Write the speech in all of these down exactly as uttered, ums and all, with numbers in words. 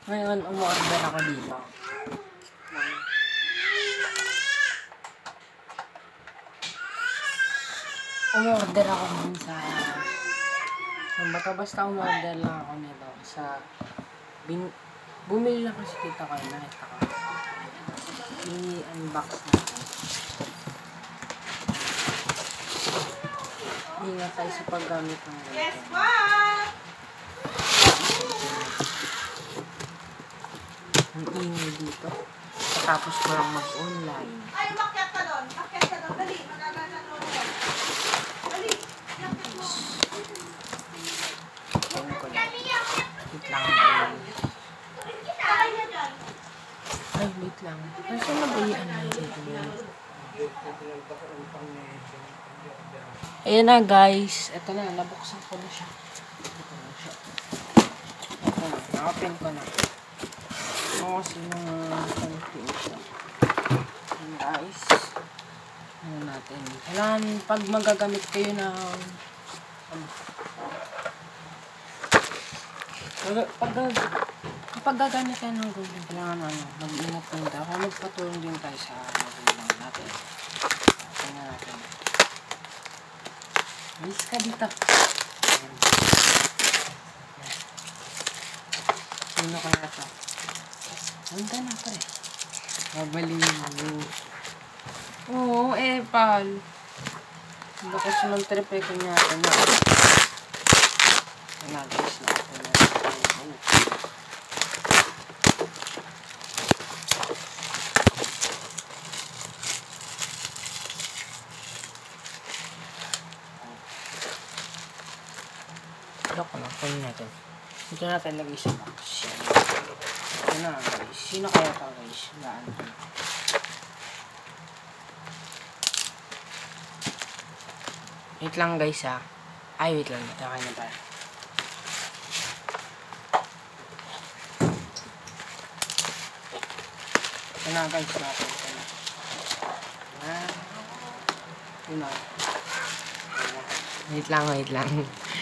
Ngayon, umorder ako dito. Umorder ako dun sa... So, basta basta umorder lang ako nito sa... Bin, bumili lang kasi kita ko, nakita ko. I-unbox natin. Ingat tayo sa paggamit ng ganito. Yes, what? Ang ingay dito. Tapos ko lang mag-online. Ay, umakyat ka doon. Umakyat ka doon. Dali. Managalan doon. Dali. Umakyat mo. Ayun ko na. Wait lang ngayon. Ay, wait lang. Kasi nabayaan na dito yun. Ayan na guys. Ito na. Nabuksan ko na siya. Ito na siya. Ito na. Nakapen ko na. Ito kasi yung konti siya. Ayan guys. Ano natin. Kailangan pag magagamit kayo ng... Um, pag kapag gagamit kayo ng Google, kailangan ano, mag-ingat din tayo. Kung magpatulong din tayo sa magulang natin. Tingnan natin. Alis ka dito. Ayan. Sino kaya ito? Handa na pre. Babaliw mo. Oo, eh, pal. Bakit sunong tripe ko niya ito na? Ayan, guys, na ito na. Ito ko lang, kunin natin. Ito natin lagay sa box. Ito na guys. Sino kaya ito guys? Laan ko. Wait lang guys ha. Ay wait lang. Ito kaya na pala. Ito na guys natin. Ito na. Ito na. Wait lang, wait lang.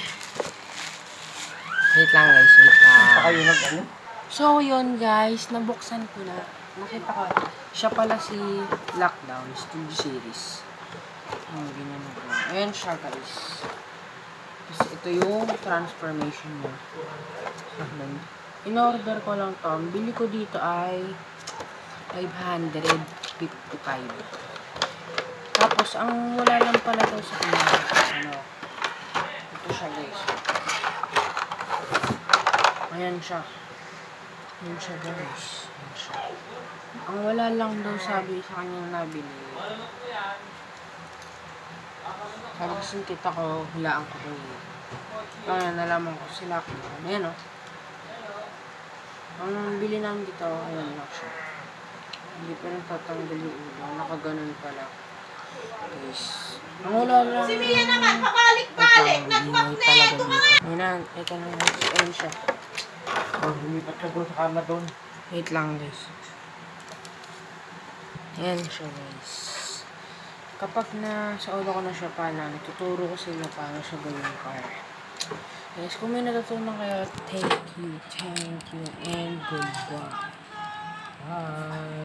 Wait lang guys, wait lang. So yun guys, nabuksan ko na. Nakita ko, siya pala si Lockdown Studio Series. Oh, ganyan na po. Ayan siya guys. Tapos ito yung transformation niya. In-order ko lang to. Ang bili ko dito ay five hundred fifty-five. Tapos ang wala lang pala daw sa kanya. Ano, ito siya guys. Ayan siya. Ayan siya guys. Ayan siya. Ang wala lang daw sabi sa kanya na nabili. Sabi kasi yung tita ko, hulaan ko daw yun. Kaya nalaman ko sila ko. Ayan o. Ang bili namin dito, ayan lang siya. Hindi pa rin tatanggal yung ulo. Nakaganon pala. Guys. Ang wala lang. Si Mia naman, pabalik-balik. Nagmagneto ka nga. Ayan, ito na guys. Ayan siya. Oh, lumipat ka doon sa kama doon. Wait lang guys. Ayan siya guys. Kapag na sa ulo ko na siya pala, natuturo ko sa inyo paano siya gawin car. Guys, kung may natutunan kayo, thank you, thank you, and goodbye. Bye.